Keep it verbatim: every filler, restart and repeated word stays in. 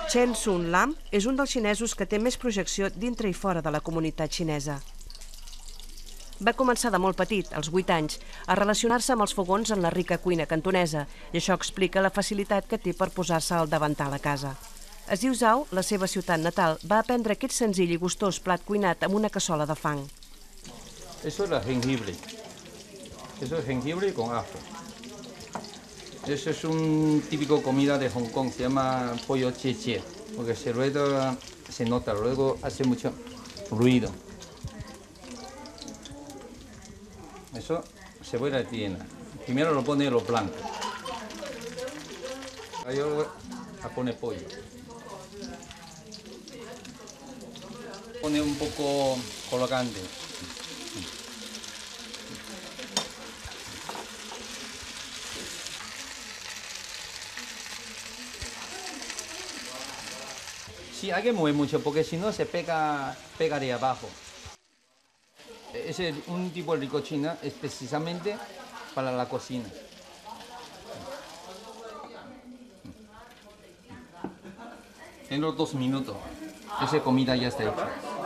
Chen Sun Lam és un dels xinesos que té més projecció dintre i fora de la comunitat xinesa. Va començar de molt petit, als vuit anys, a relacionar-se amb els fogons en la rica cuina cantonesa i això explica la facilitat que té per posar-se al davantal a casa. Es diu Zhao, la seva ciutat natal, va aprendre aquest senzill i gustós plat cuinat amb una cassola de fang. Eso es la jengibre. Eso es jengibre con ajo. Eso es un típico comida de Hong Kong, se llama pollo che che, porque se rueda, se nota, luego hace mucho ruido. Eso, cebolla tiene. Primero lo pone lo blanco. Ahí luego pone pollo. Pone un poco colorante. Sí, hay que mover mucho porque si no se pega, pega de abajo. Es un tipo de ricochina es precisamente para la cocina. En los dos minutos, esa comida ya está hecha.